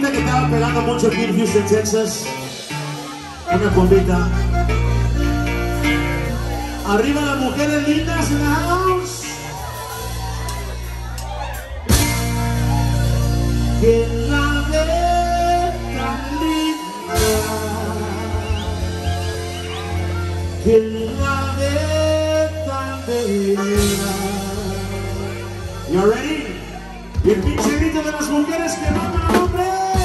bombita que estaba pegando mucho aquí en Houston, Texas. Una bombita. Arriba las mujeres lindas en la house. Que la ve tan linda, que la ve tan bella. You ready? Y el pinche grito de las mujeres que van al hombre.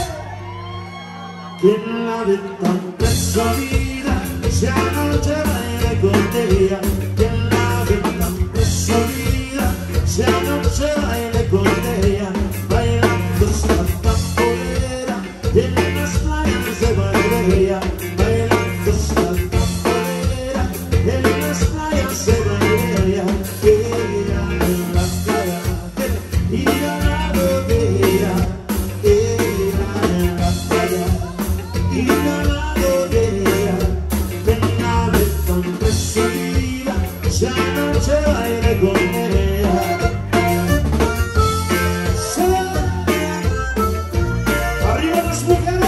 Quien la ve tan presumida, si anoche baile con ella. Quien la ve tan presumida, si anoche baile con ella. Bailando hasta afuera, en las playas de Marbella. Bailando hasta afuera, en las playas de Marbella. Ella en la playa, y al lado de ella. Ella en la playa, y al lado de ella. Ven a ver tan presumida, si anoche baile con ella. Arriba las mujeres.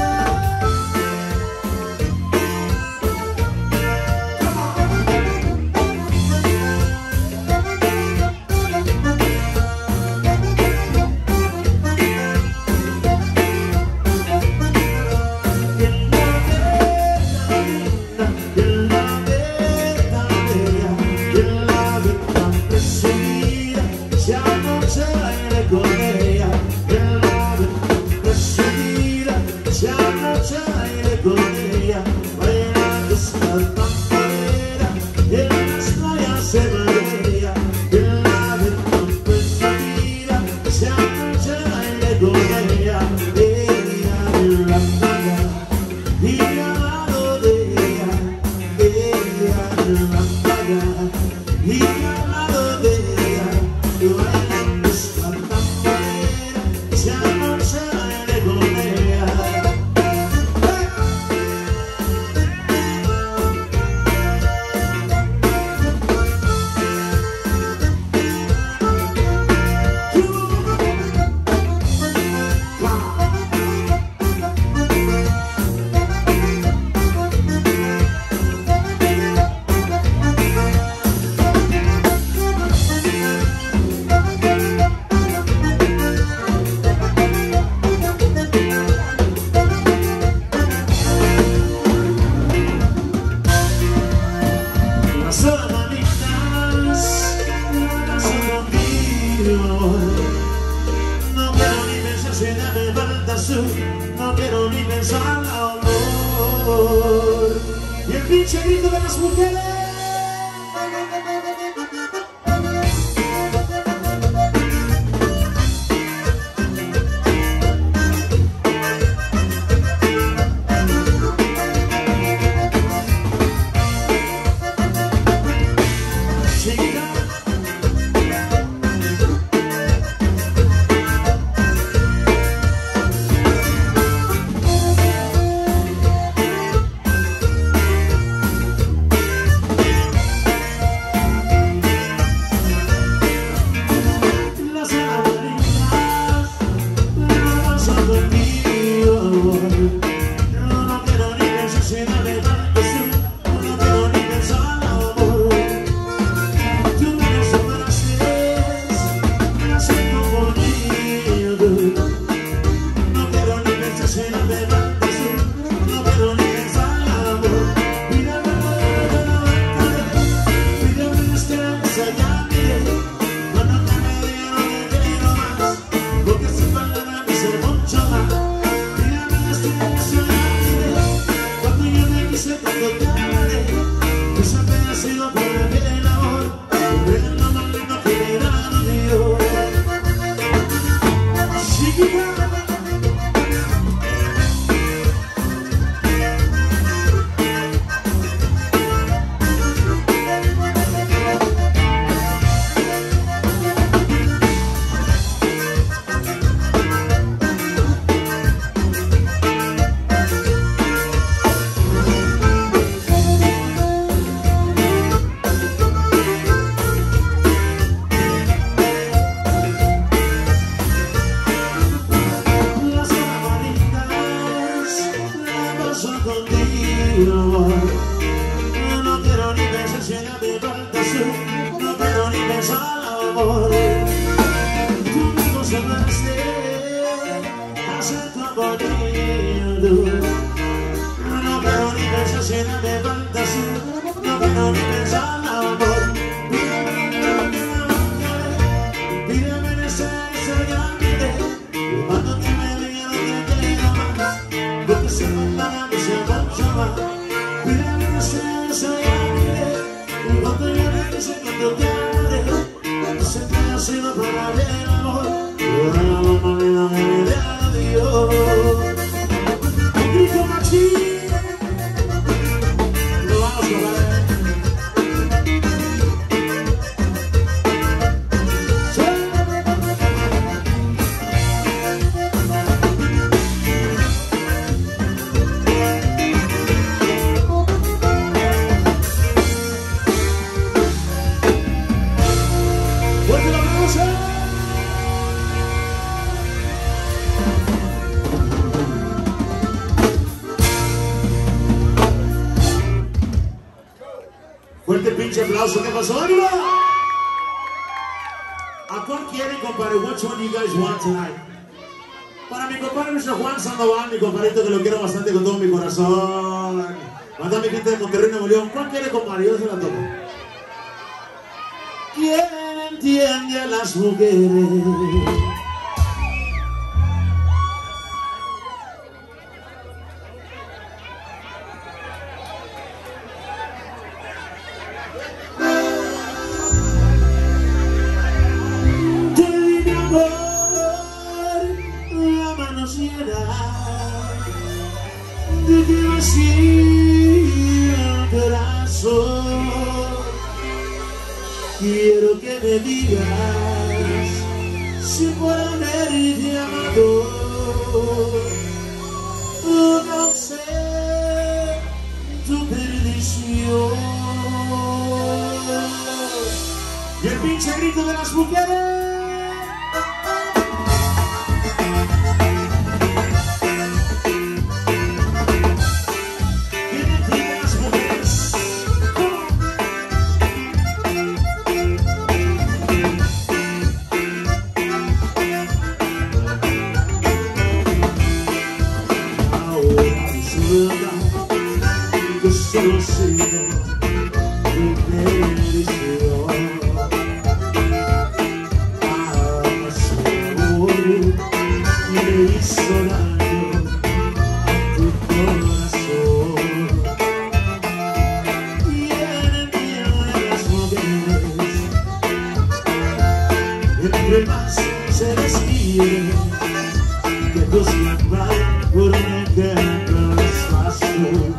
No quiero ni pensar amor. Y el pinche grito de las mujeres. no quiero ni pensar amor. Tú mismo sobraste, hacer tu agonía. No quiero ni pensar si no me fantasía, no quiero ni pensar amor. Pídeme en ese soñante, cuando te me diga lo que quiero más, porque se mandará que sea mucho más. Pídeme en ese soñante, cuando yo regrese, cuando te amaré, sé que ha sido para el amor, y ahora vamos a ver la vida de Dios. Un grito machín, lo vamos a ver. Fuerte pinche aplauso, ¿qué pasó? ¡Arriba! ¿A cuál quieren, compadre? Which one you guys want tonight? Para mi compadre Mr. Juan Sandoval, mi compadrito que lo quiero bastante con todo mi corazón. Manda a mi gente de Monterrey, Nuevo León. ¿Cuál quiere, compadre? Yo se la toco. ¿Quién entiende a las mujeres? Te quiero así al corazón. Quiero que me digas si por haberte amado no sé tu perdición. Y el pinche grito de las mujeres. Que solo sigo tu perdición. Amor me hizo daño a tu corazón. Tiene miedo de las mujeres, entre más se desquieren, que buscan mal por una que no les pasó.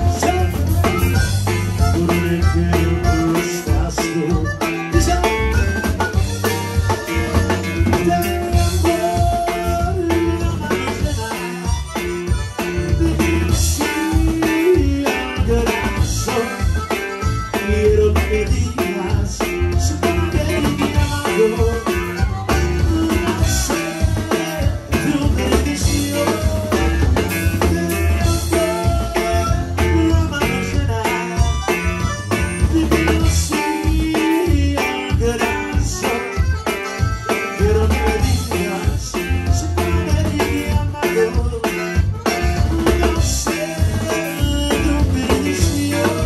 Quiero que me digas si por haberte amado no sé tu perdición. Tengo la mano llena de filosofía al corazón. Quiero que me digas si por haberte amado no sé tu perdición.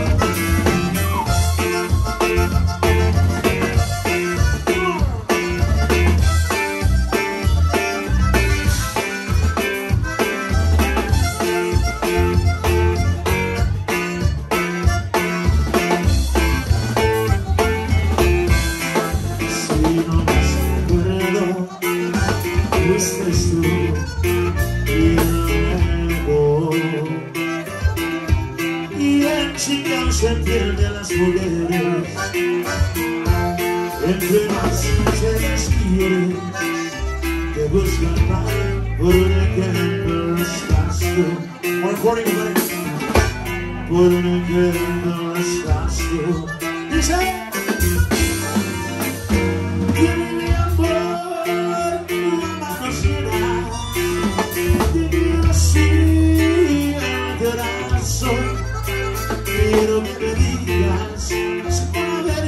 Fuiste tú y luego, y el chico se entiende a las mujeres, entre más se desquieren, que buscan mal por un ejemplo estás tú. More recording, por un ejemplo estás tú. Dice. Quiero que me digas si por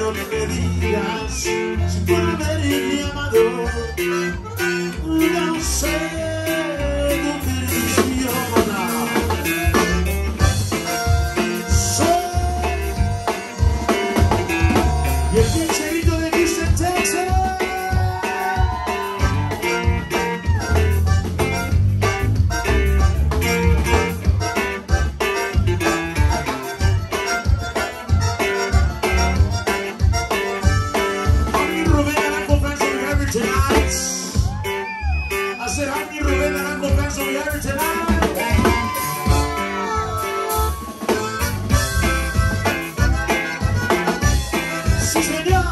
quiero que me digas si por haberme amado no sé tu perdición. Y el pincherito de Houston, Texas. I said, how many Rubén and Uncle Ben's we have tonight? Sí, señor.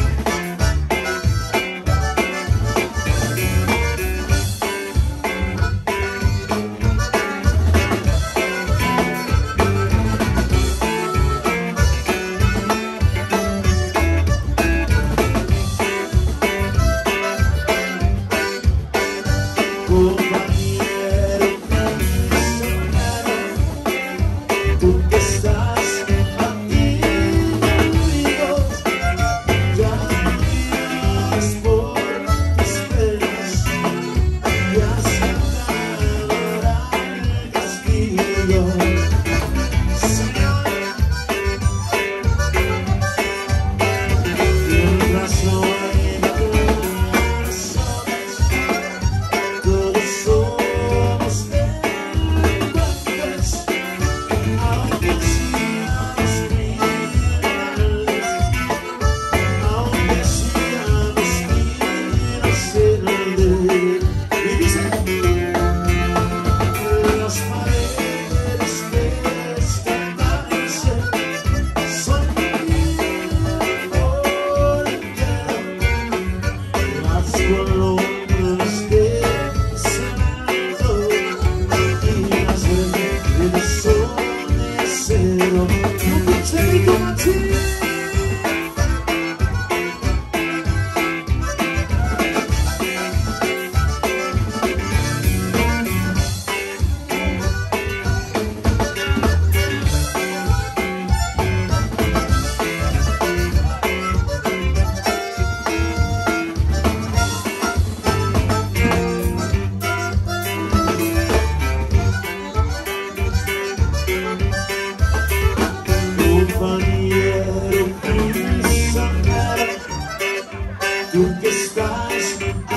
Tú que estás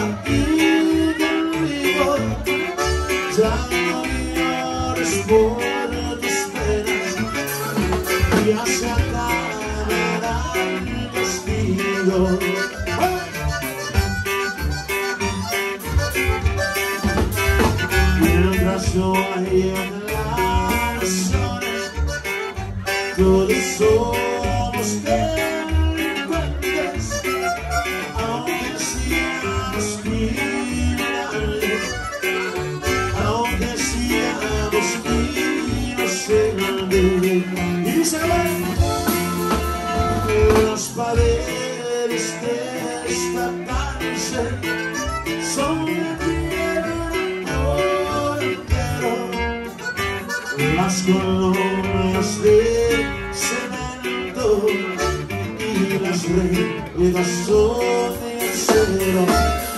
aquí conmigo, ya no llores por tus penas, ya se acabará el castigo. Mientras no haya razones, todos somos delincuentes. Aunque seamos inocentes. Y dice, los papeles de esta cárcel son de tierra por entero, las colonias de cemento y las reglas son de acero.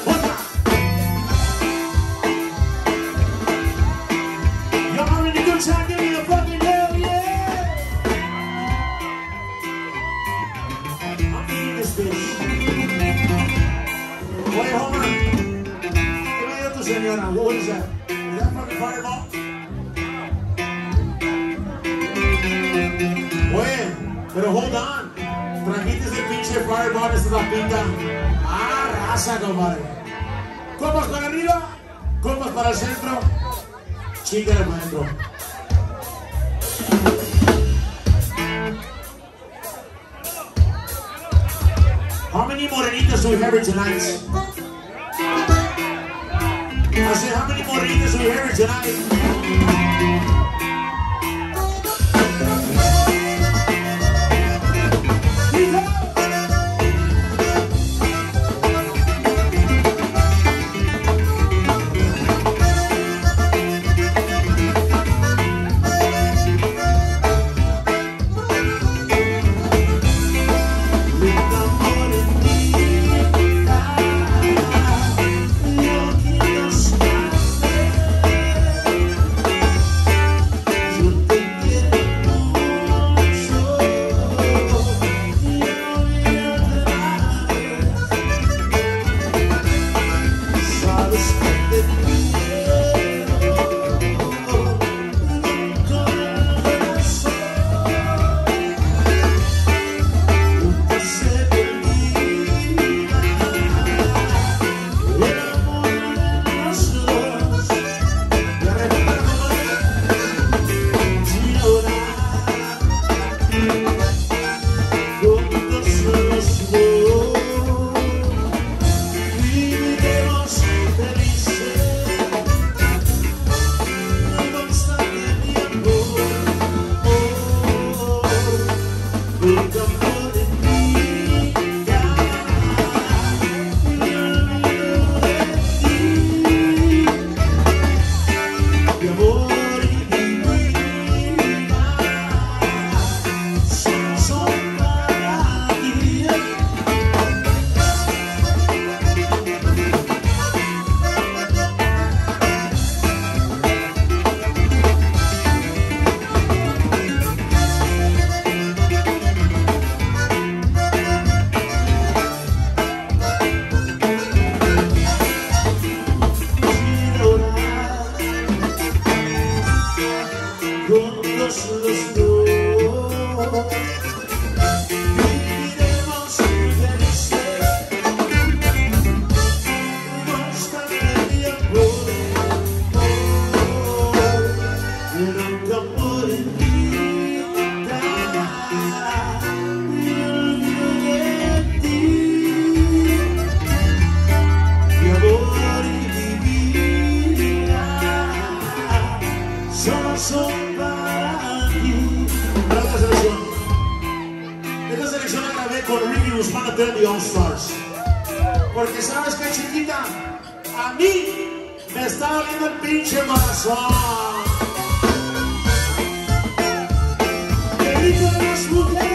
Y'all having a good time? Give me a fucking hell yeah! I'm eating this bitch. Wait, hold on. ¿Qué me dio tu señora? What is that? Is that fucking Fireball? Oye, pero hold on. Trajiste ese pinche Fireball, esta es la pinta. Ah, raza, compadre. Copas para arriba, copas para el centro. Chíngale, maestro. How many morenitas do we have here tonight? I said, how many morenitas do we have here tonight? Porque sabes que, chiquita, a mí me está doliendo el pinche corazón. Que griten las mujeres.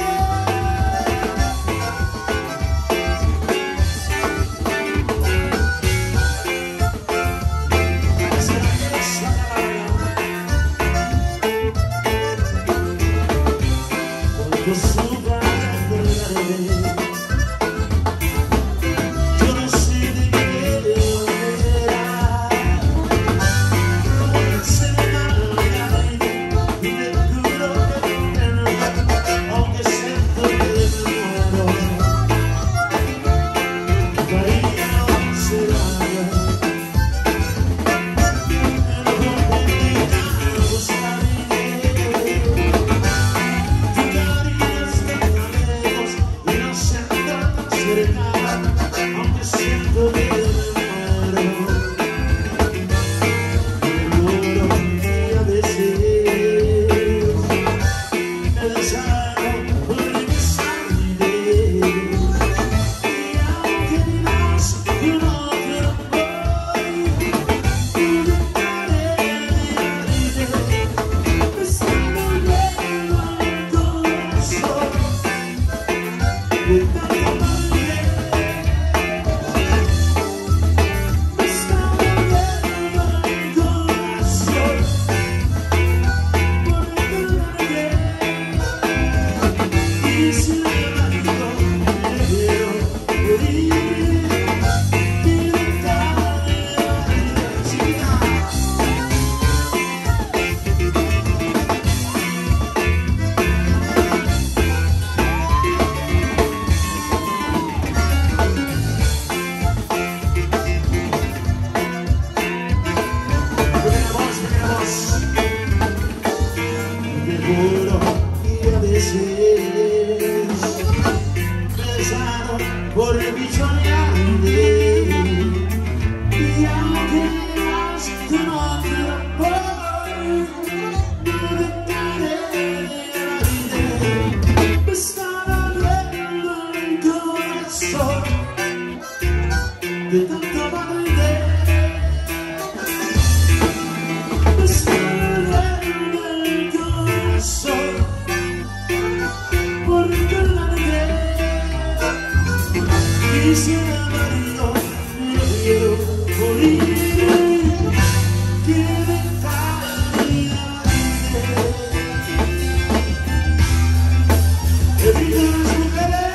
Por el bicho grande y aunque digas que no te voy, no dejaré me está doliendo el corazón de tanto barride. Me está doliendo el corazón porque la y si el marido lo quiero morir, que dejaré que vivan las mujeres,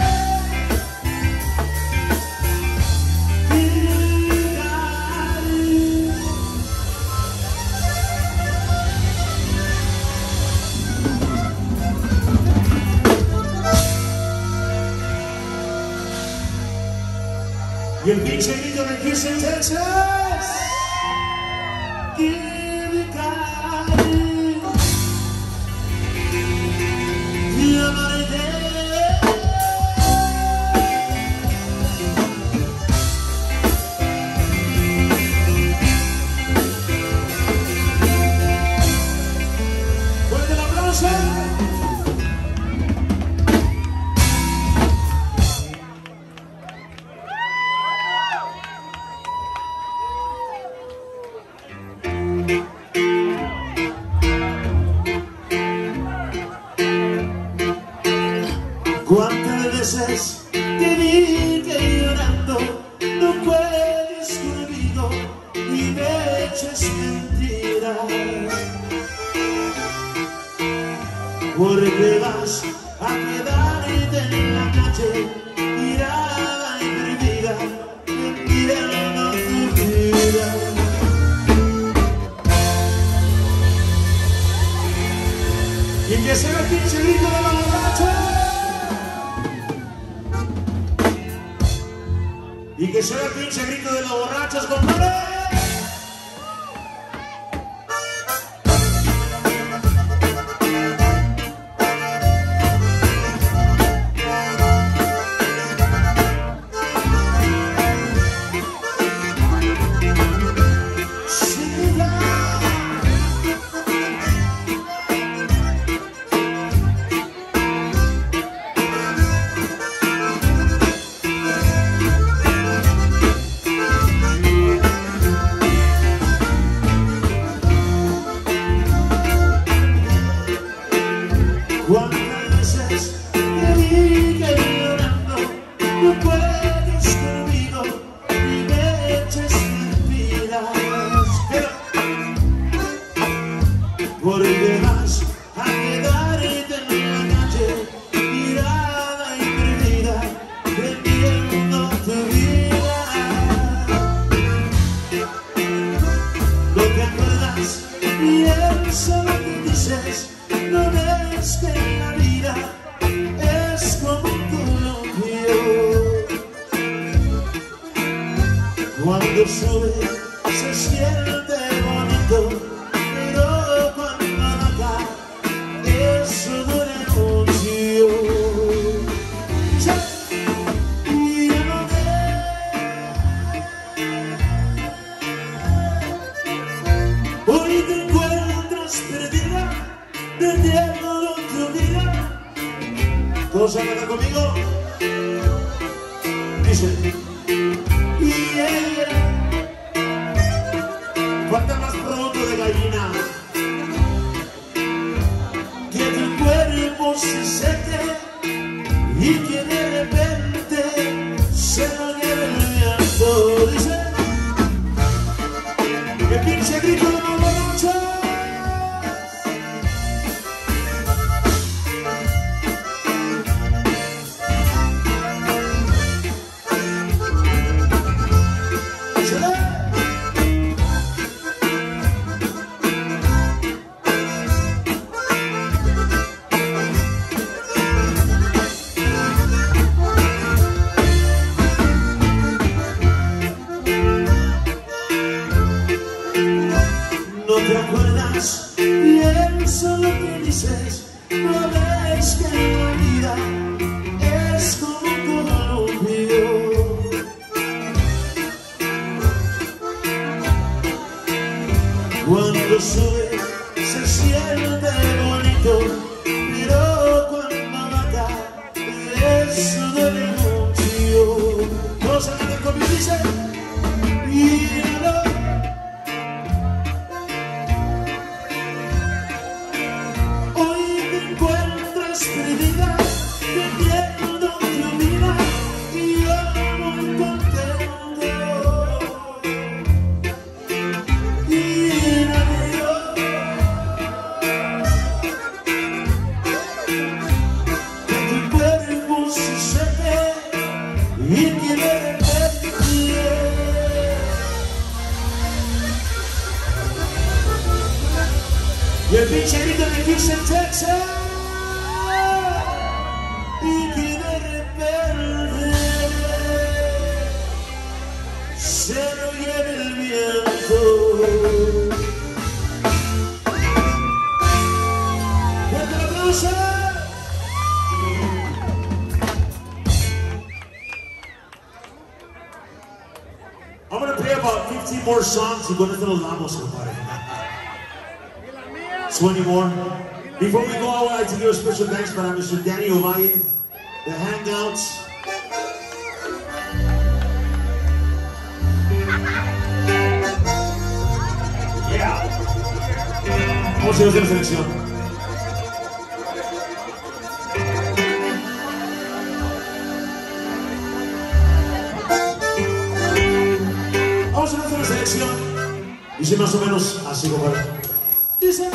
y el pinche grito de Houston, Texas. Give it God. Cuántas veces te vi que llorando no puedes conmigo y me eches mentiras, porque vas a quedarte en la calle tirada y perdida, viviendo tu vida. Y que se ve el pinche grito de los borrachos. Y que se ve el pinche grito de los borrachos, compadre. Cuántas veces te vi que llorando no puedes conmigo y me eches mentiras, porque vas a quedarte en la calle tirada y perdida, vendiendo tu vida. No te acuerdas y eso lo que dices. No ves que la vida es como un columpio. Cuando sube se siente bonito, pero cuando baja eso duele mucho. Y ya no ves, hoy te encuentras perdida, perdiendo tu vida. ¿Todos se hablan conmigo? Dice, y ella falta más producto de gallina, que tu cuerpo se seque y que de repente se lo lleve el viento. Dice, que pinche grito de los borrachos. No te acuerdas y eso lo que dices. No ves que la vida es como un columpio. Cuando sube se siente bonito, pero cuando baja eso duele mucho. Todos hablan conmigo, dice, y perdida, perdiendo tu vida y yo muy contento. Y nadie que tu cuerpo se seque y que de repente y el pinche grito de Houston, Texas. Y que de repente se lo lleve el viento. ¡Fuerte el aplauso! I'm going to play about 15 more songs y con esto nos vamos, compadre. 20 more. Before we go, I would like to give a special thanks to Mr. Danny Ovalle, the Hangouts. Yeah. Vamos a ir a hacer la selección. lección. Dice más o menos así, compadre. Dice...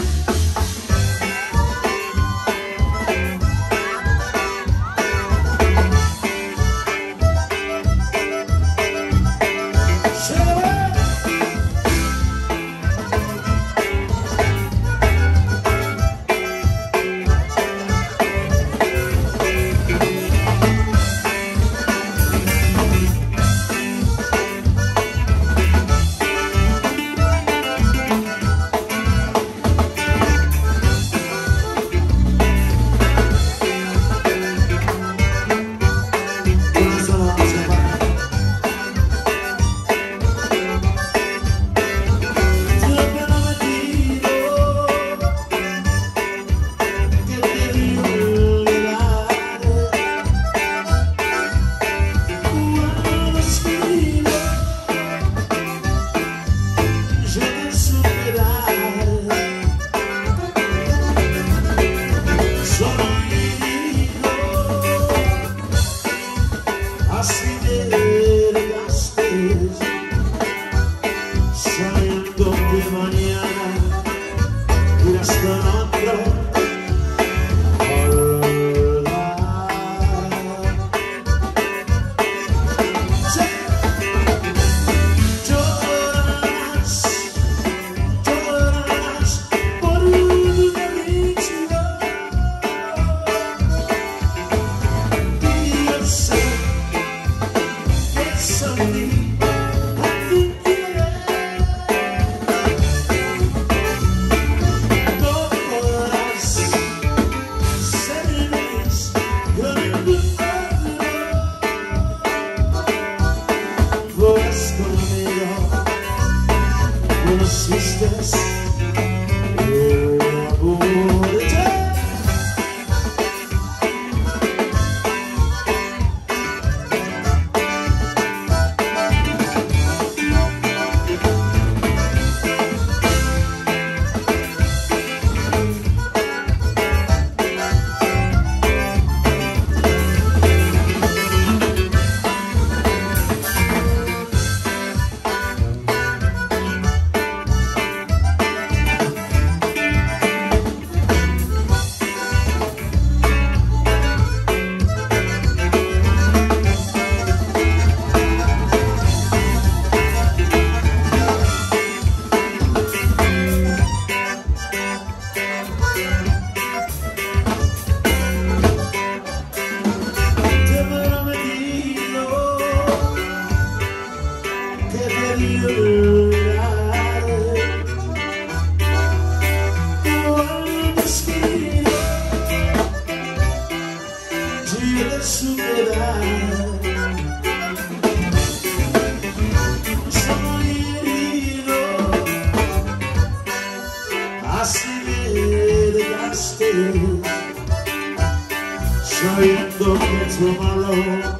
Sabiendo que tomorrow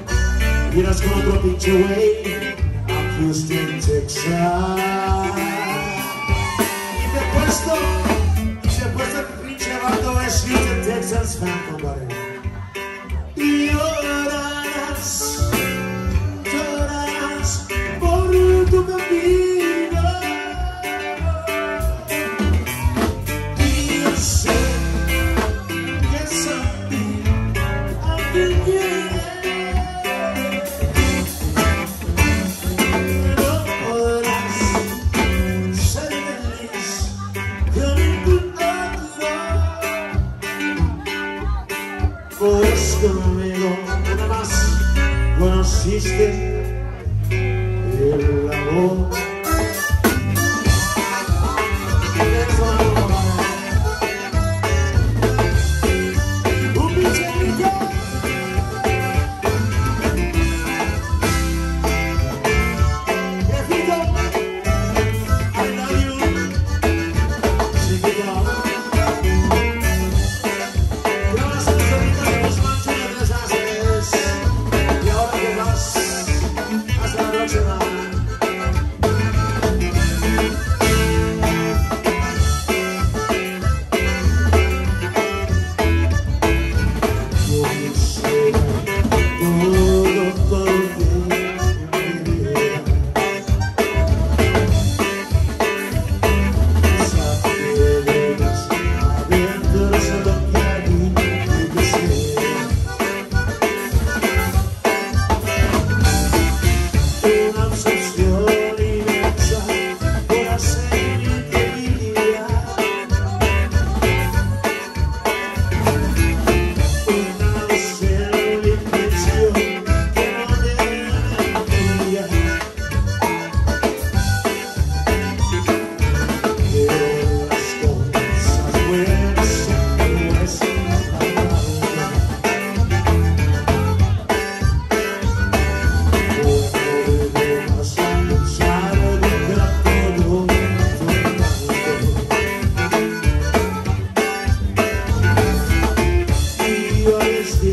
irás con otro pinche güey a Houston, Texas. Y te he puesto el pinche vato es Houston, Texas fan, compadre. Y llorarás por tu camino. Y yo sé que soy alguien que no podrás ser feliz con ningún otro. Pues conmigo nada más conociste el amor. Un pincherito. Viejito, I love you. Chiquito. Llevas el solito de tus manchas y te deshaces. Y ahora que vas hasta la próxima.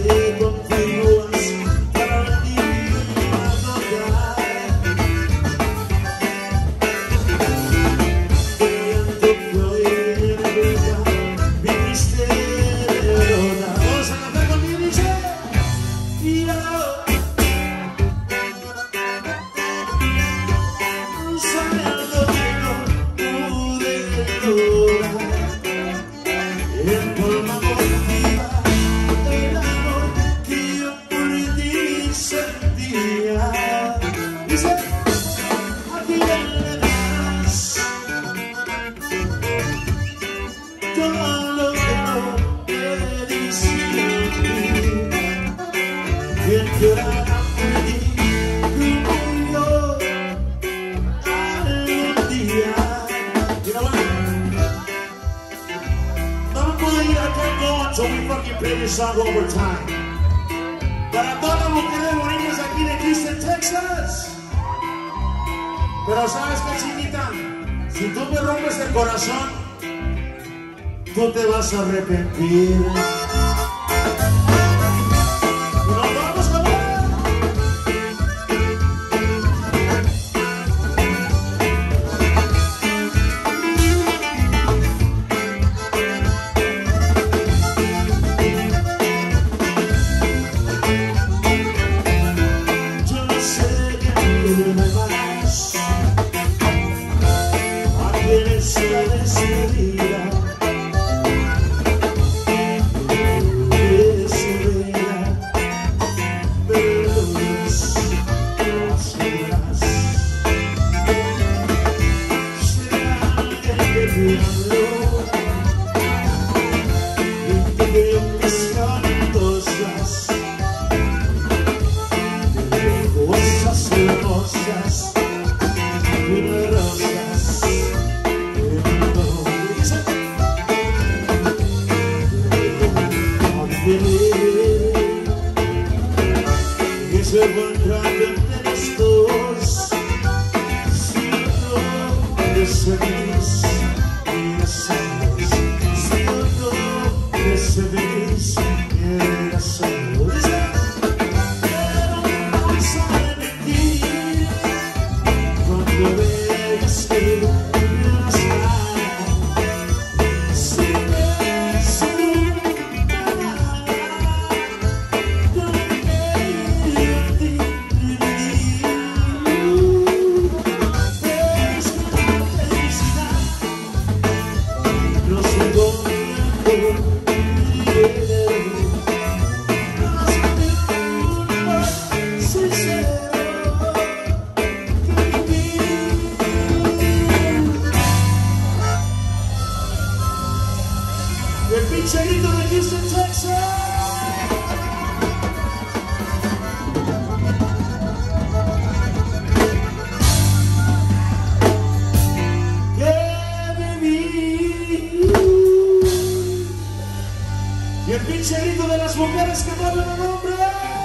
que continúas para mí adorar. Creyendo que hoy en vida mi triste derrota. Vamos a cantar conmigo, dice, y ahora sabiendo que no pude lograr en forma positiva el amor que yo por ti sentía. Dice, aquí le das todo lo que no pediste, quien llorará por ti como yo algún día. You know what? No me puedo ir a keep going so we fucking play this song over time. Para todas las mujeres bonitas aquí de Houston, Texas. Pero sabes qué, chiquita, si tú me rompes el corazón, tú te vas a arrepentir. Y nos vamos a ver. Yo no sé que tú me vas a querer ser despedida. Se encuentran entre los dos, siento ese gris y ese gris, siento ese gris y ese gris. Pero no vas a arrepentir cuando veas que no está. Si ves una palabra, el pincherito de Houston, Texas. Que viví. Y el pincherito de las mujeres que no hablan el nombre.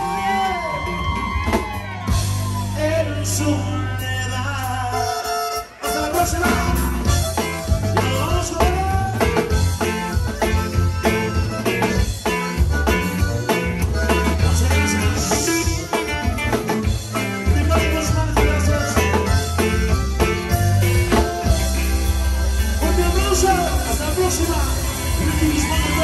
En su edad. Hasta la próxima. Hasta la próxima.